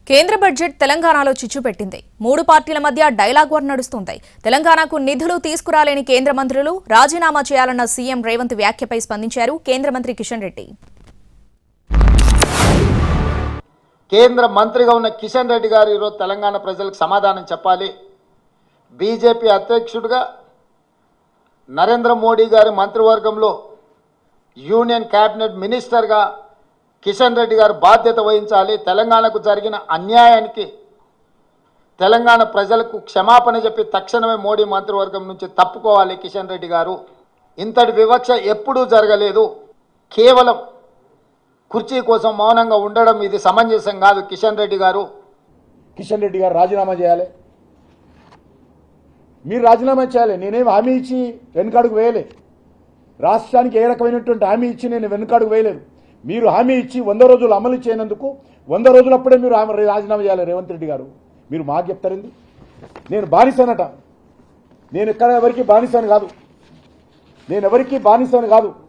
కేంద్ర బడ్జెట్ తెలంగాణలో చిచ్చు పెట్టింది. మూడు పార్టీల మధ్య డైలాగ్ వార్ నడుస్తుంది. తెలంగాణకు నిధులు తీసుకురాలేని కేంద్ర మంత్రులు రాజీనామా చేయాలన్న సీఎం రేవంత్ వ్యాఖ్యపై స్పందించారు కేంద్ర మంత్రి కిషన్ రెడ్డి. కేంద్ర మంత్రిగా ఉన్న కిషన్ రెడ్డి గారు ఈరోజు తెలంగాణ ప్రజలకు సమాధానం చెప్పాలి. బీజేపీ అధ్యక్షుడిగా నరేంద్ర మోడీ గారి మంత్రివర్గంలో యూనియన్ క్యాబినెట్ మినిస్టర్గా కిషన్ రెడ్డి గారు బాధ్యత వహించాలి. తెలంగాణకు జరిగిన అన్యాయానికి తెలంగాణ ప్రజలకు క్షమాపణ చెప్పి తక్షణమే మోడీ మంత్రివర్గం నుంచి తప్పుకోవాలి కిషన్ రెడ్డి గారు. ఇంతటి వివక్ష ఎప్పుడూ జరగలేదు. కేవలం కుర్చీ కోసం మౌనంగా ఉండడం ఇది సమంజసం కాదు. కిషన్ రెడ్డి గారు రాజీనామా చేయాలి. మీరు రాజీనామా చేయాలి. నేనేం హామీ ఇచ్చి వెనుకాడుకు వేయలే. రాష్ట్రానికి ఏ రకమైనటువంటి హామీ ఇచ్చి నేను వెనుకాడుకు వేయలేదు. మీరు హామీ ఇచ్చి 100 రోజులు అమలు చేయనందుకు 100 రోజులప్పుడే మీరు రాజీనామా చేయాలి. రేవంత్ రెడ్డి గారు మీరు మాకు చెప్తారండి. నేను బానిసనట. నేను ఎవరికి బానిసను కాదు.